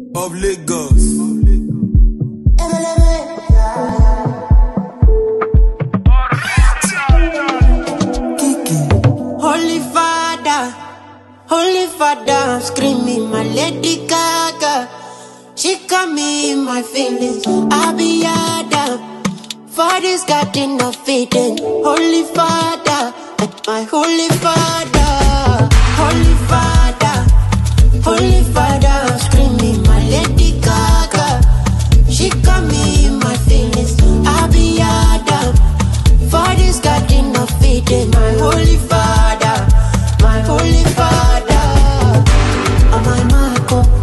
of Lagos. Holy Father, I'm screaming my Lady Gaga. She got me in my feelings. I be Adam. Father's got enough feeding. Holy Father, my Holy Father. Holy Father, Holy Father, I'm screaming my Lady Gaga. She got me in my feelings. I be Adam. Father's got enough feeding. My Holy Father, my Holy Father. I'm my Marco.